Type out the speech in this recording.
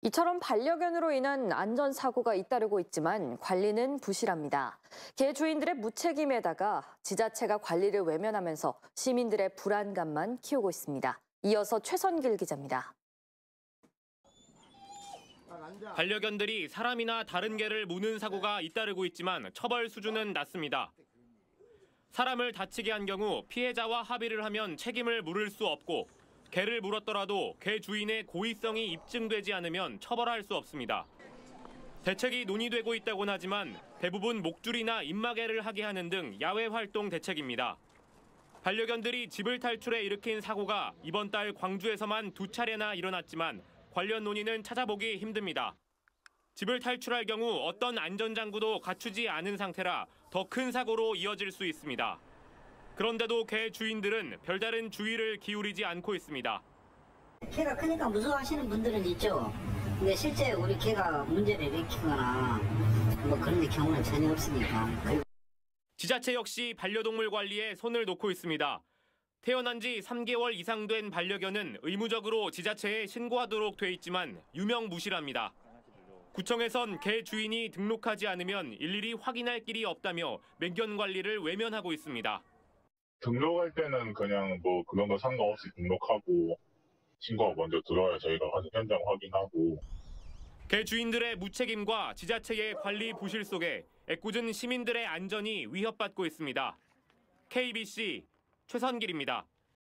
이처럼 반려견으로 인한 안전사고가 잇따르고 있지만 관리는 부실합니다. 개 주인들의 무책임에다가 지자체가 관리를 외면하면서 시민들의 불안감만 키우고 있습니다. 이어서 최선길 기자입니다. 반려견들이 사람이나 다른 개를 무는 사고가 잇따르고 있지만 처벌 수준은 낮습니다. 사람을 다치게 한 경우 피해자와 합의를 하면 책임을 물을 수 없고 개를 물었더라도 개 주인의 고의성이 입증되지 않으면 처벌할 수 없습니다. 대책이 논의되고 있다고는 하지만 대부분 목줄이나 입마개를 하게 하는 등 야외 활동 대책입니다. 반려견들이 집을 탈출해 일으킨 사고가 이번 달 광주에서만 2차례나 일어났지만 관련 논의는 찾아보기 힘듭니다. 집을 탈출할 경우 어떤 안전장구도 갖추지 않은 상태라 더 큰 사고로 이어질 수 있습니다. 그런데도 개 주인들은 별다른 주의를 기울이지 않고 있습니다. 개가 크니까 무서워하시는 분들은 있죠. 근데 실제 우리 개가 문제를 일으키거나 뭐 그런 경우는 전혀 없으니까. 지자체 역시 반려동물 관리에 손을 놓고 있습니다. 태어난 지 3개월 이상 된 반려견은 의무적으로 지자체에 신고하도록 돼 있지만 유명무실합니다. 구청에선 개 주인이 등록하지 않으면 일일이 확인할 길이 없다며 맹견 관리를 외면하고 있습니다. 등록할 때는 그냥 뭐 그런 거 상관없이 등록하고 신고가 먼저 들어야 저희가 가서 현장 확인하고. 개 주인들의 무책임과 지자체의 관리 부실 속에 애꿎은 시민들의 안전이 위협받고 있습니다. KBC 최선길입니다.